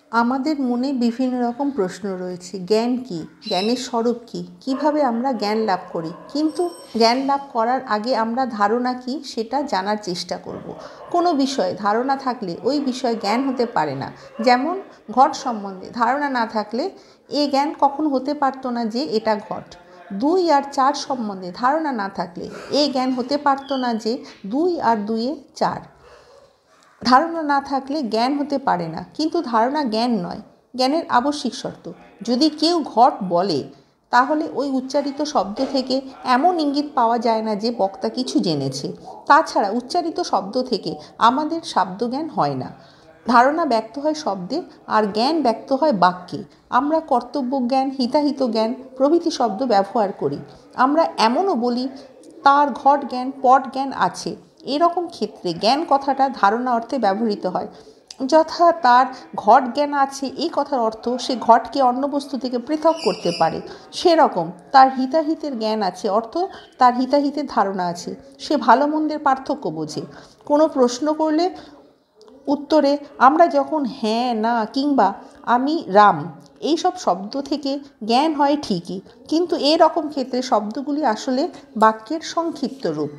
আমাদের মনে বিভিন্ন রকম প্রশ্ন রয়েছে। জ্ঞান কী? জ্ঞানের স্বরূপ কী? কীভাবে আমরা জ্ঞান লাভ করি? কিন্তু জ্ঞান লাভ করার আগে আমরা ধারণা কী সেটা জানার চেষ্টা করব। কোনো বিষয়ে ধারণা থাকলে ওই বিষয়ে জ্ঞান হতে পারে না। যেমন ঘট সম্বন্ধে ধারণা না থাকলে এ জ্ঞান কখনো হতে পারতো না যে এটা ঘট। 2 আর 4 সম্বন্ধে ধারণা না থাকলে এ জ্ঞান হতে পারতো না যে 2 আর 2 4। ধারণা না থাকলে জ্ঞান হতে পারে না, কিন্তু ধারণা জ্ঞান নয়, জ্ঞানের আবশ্যিক শর্ত। যদি কেউ ঘট বলে তাহলে ওই উচ্চারিত শব্দ থেকে এমন ইঙ্গিত পাওয়া যায় না যে বক্তা কিছু জেনেছে। তাছাড়া উচ্চারিত শব্দ থেকে আমাদের শব্দজ্ঞান হয় না। ধারণা ব্যক্ত হয় শব্দে আর জ্ঞান ব্যক্ত হয় বাক্যে। আমরা কর্তব্য জ্ঞান, হিতাহিত জ্ঞান প্রভৃতি শব্দ ব্যবহার করি। আমরা এমনও বলি তার ঘট জ্ঞান, পট জ্ঞান আছে। এরকম ক্ষেত্রে জ্ঞান কথাটা ধারণা অর্থে ব্যবহৃত হয়। যথা তার ঘট জ্ঞান আছে এই কথার অর্থ সে ঘটকে অন্য বস্তু থেকে পৃথক করতে পারে। সেরকম তার হিতাহিতের জ্ঞান আছে অর্থ তার হিতাহিতের ধারণা আছে, সে ভালো মন্দের পার্থক্য বোঝে। কোনো প্রশ্ন করলে উত্তরে আমরা যখন হ্যাঁ, না কিংবা আমি রাম এইসব শব্দ থেকে জ্ঞান হয় ঠিকই, কিন্তু এরকম ক্ষেত্রে শব্দগুলি আসলে বাক্যের সংক্ষিপ্ত রূপ।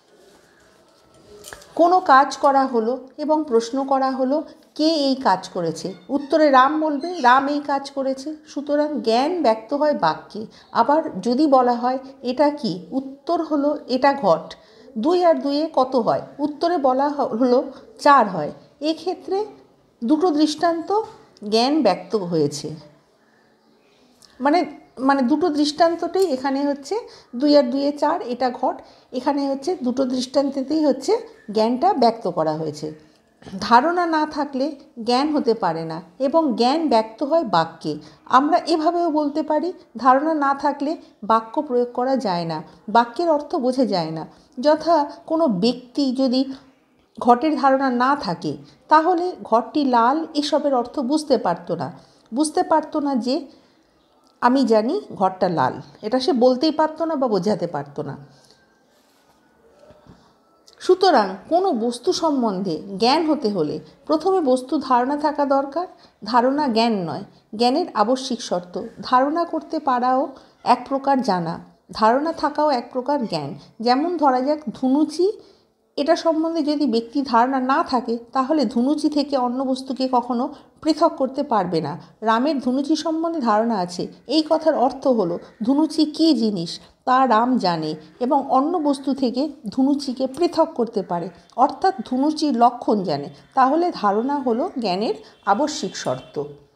কোনো কাজ করা হলো এবং প্রশ্ন করা হলো কে এই কাজ করেছে, উত্তরে রাম বলবে রাম এই কাজ করেছে। সুতরাং জ্ঞান ব্যক্ত হয় বাক্যে। আবার যদি বলা হয় এটা কি, উত্তর হলো এটা ঘট। 2 আর 2 কত হয়, উত্তরে বলা হলো 4 হয়। এক্ষেত্রে দুটো দৃষ্টান্ত জ্ঞান ব্যক্ত হয়েছে। মানে দুটো দৃষ্টান্ততেই এখানে হচ্ছে 2 আর 2 4 এটা ঘট। এখানে হচ্ছে দুটো দৃষ্টান্ততেই হচ্ছে জ্ঞানটা ব্যক্ত করা হয়েছে। ধারণা না থাকলে জ্ঞান হতে পারে না এবং জ্ঞান ব্যক্ত হয় বাক্যে। আমরা এভাবেও বলতে পারি ধারণা না থাকলে বাক্য প্রয়োগ করা যায় না, বাক্যের অর্থ বোঝা যায় না। যথা কোনো ব্যক্তি যদি ঘটের ধারণা না থাকে তাহলে ঘটটি লাল এসবের অর্থ বুঝতে পারতো না যে আমি জানি ঘরটা লাল, এটা সে বলতেই পারতো না বা বোঝাতে পারতো না। সুতরাং কোনো বস্তু সম্বন্ধে জ্ঞান হতে হলে প্রথমে বস্তু ধারণা থাকা দরকার। ধারণা জ্ঞান নয়, জ্ঞানের আবশ্যিক শর্ত। ধারণা করতে পারাও এক প্রকার জানা, ধারণা থাকাও এক প্রকার জ্ঞান। যেমন ধরা যাক ধুনুচি, এটা সম্বন্ধে যদি ব্যক্তি ধারণা না থাকে তাহলে ধুনুচি থেকে অন্য বস্তুকে কখনো পৃথক করতে পারবে না। রামের ধুনুচি সম্বন্ধে ধারণা আছে, এই কথার অর্থ হলো ধুনুচি কী জিনিস তা রাম জানে এবং অন্য বস্তু থেকে ধুনুচিকে পৃথক করতে পারে, অর্থাৎ ধুনুচির লক্ষণ জানে। তাহলে ধারণা হলো জ্ঞানের আবশ্যিক শর্ত।